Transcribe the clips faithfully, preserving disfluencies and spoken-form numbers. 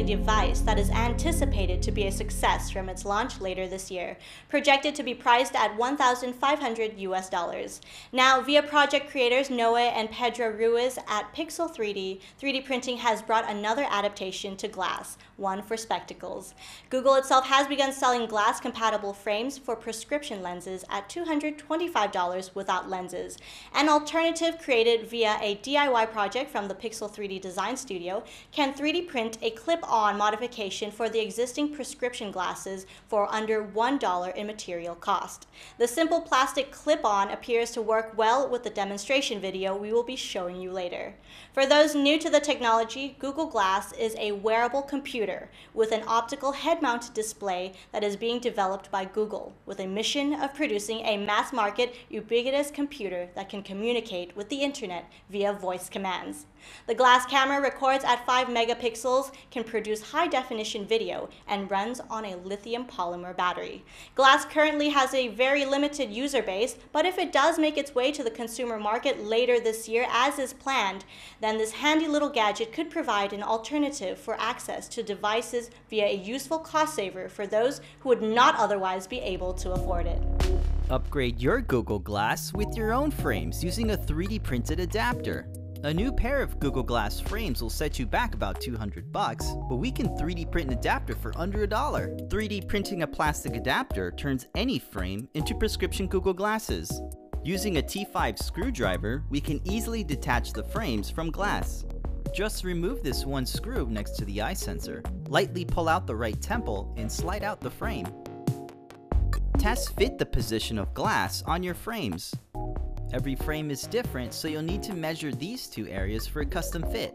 a device that is anticipated to be a success from its launch later this year, projected to be priced at one thousand five hundred U S dollars. Now, via project creators Noe and Pedro Ruiz at Pixel three D, three D printing has brought another adaptation to glass, one for spectacles. Google itself has begun selling glass-compatible frames for prescription lenses at two hundred twenty-five dollars without lenses. An alternative created via a D I Y project from the Pixel three D Design Studio can three D print a clip-on modification for the existing prescription glasses for under one dollar in material cost. The simple plastic clip-on appears to work well with the demonstration video we will be showing you later. For those new to the technology, Google Glass is a wearable computer with an optical head-mounted display that is being developed by Google with a mission of producing a mass-market, ubiquitous computer that can communicate with the internet via voice commands. The glass camera records at five megapixels, can produce high-definition video, and runs on a lithium polymer battery. Glass currently has a very limited user base, but if it does make its way to the consumer market later this year as is planned, then this handy little gadget could provide an alternative for access to devices via a useful cost saver for those who would not otherwise be able to afford it. Upgrade your Google Glass with your own frames using a three D printed adapter. A new pair of Google Glass frames will set you back about two hundred bucks, but we can three D print an adapter for under a dollar. three D printing a plastic adapter turns any frame into prescription Google Glasses. Using a T five screwdriver, we can easily detach the frames from glass. Just remove this one screw next to the eye sensor, lightly pull out the right temple, and slide out the frame. Test fit the position of glass on your frames. Every frame is different, so you'll need to measure these two areas for a custom fit.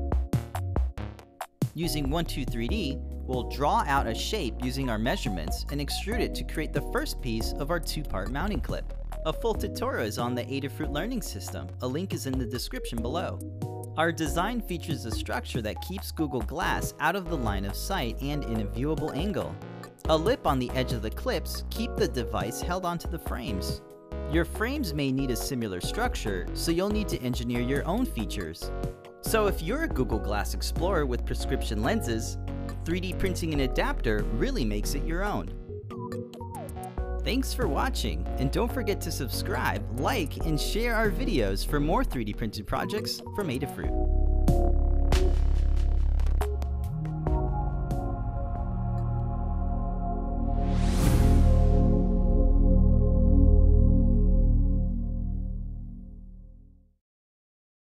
Using one two three D, we'll draw out a shape using our measurements and extrude it to create the first piece of our two-part mounting clip. A full tutorial is on the Adafruit Learning System. A link is in the description below. Our design features a structure that keeps Google Glass out of the line of sight and in a viewable angle. A lip on the edge of the clips keep the device held onto the frames. Your frames may need a similar structure, so you'll need to engineer your own features. So if you're a Google Glass Explorer with prescription lenses, three D printing an adapter really makes it your own. Thanks for watching, and don't forget to subscribe, like, and share our videos for more three D printed projects from Adafruit.